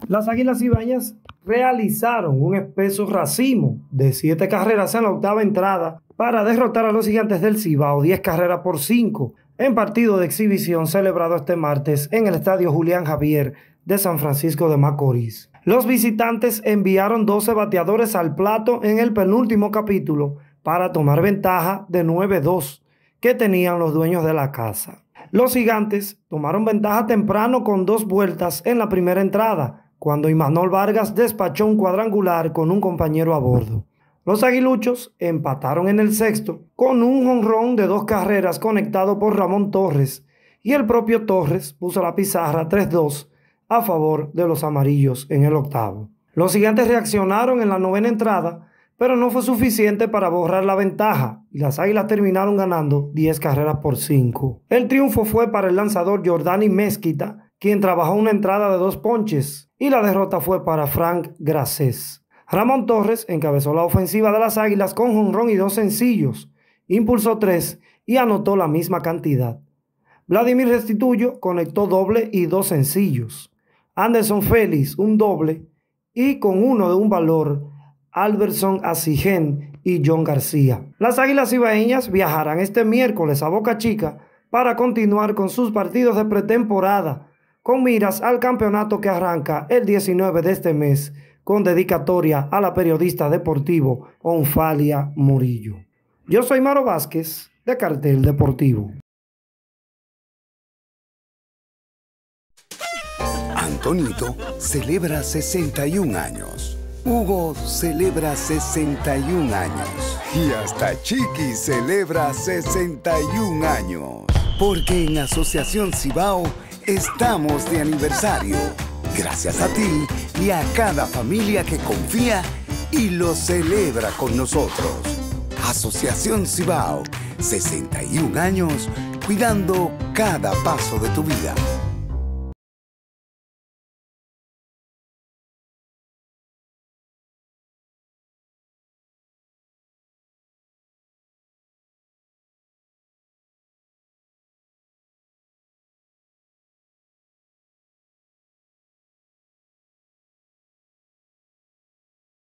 Las Águilas Ibaeñas realizaron un espeso racimo de 7 carreras en la octava entrada para derrotar a los Gigantes del Cibao 10 carreras por 5 en partido de exhibición celebrado este martes en el Estadio Julián Javier de San Francisco de Macorís. Los visitantes enviaron 12 bateadores al plato en el penúltimo capítulo para tomar ventaja de 9-2 que tenían los dueños de la casa. Los Gigantes tomaron ventaja temprano con 2 vueltas en la primera entrada, cuando Imanol Vargas despachó un cuadrangular con un compañero a bordo. Los aguiluchos empataron en el sexto con un jonrón de 2 carreras conectado por Ramón Torres, y el propio Torres puso la pizarra 3-2 a favor de los amarillos en el octavo. Los Gigantes reaccionaron en la novena entrada, pero no fue suficiente para borrar la ventaja y las Águilas terminaron ganando 10 carreras por 5. El triunfo fue para el lanzador Jordani Mezquita, quien trabajó una entrada de 2 ponches, y la derrota fue para Frank Gracés. Ramón Torres encabezó la ofensiva de las Águilas con jonrón y 2 sencillos, impulsó 3 y anotó la misma cantidad. Vladimir Restituyo conectó doble y 2 sencillos. Anderson Félix un doble y con uno de un valor, Alberson Asigén y John García. Las Águilas Ibaeñas viajarán este miércoles a Boca Chica para continuar con sus partidos de pretemporada, con miras al campeonato que arranca el 19 de este mes, con dedicatoria a la periodista deportivo Onfalia Murillo. Yo soy Maro Vázquez, de Cartel Deportivo. Antonito celebra 61 años. Hugo celebra 61 años. Y hasta Chiqui celebra 61 años. Porque en Asociación Cibao estamos de aniversario. Gracias a ti y a cada familia que confía y lo celebra con nosotros. Asociación Cibao, 61 años cuidando cada paso de tu vida.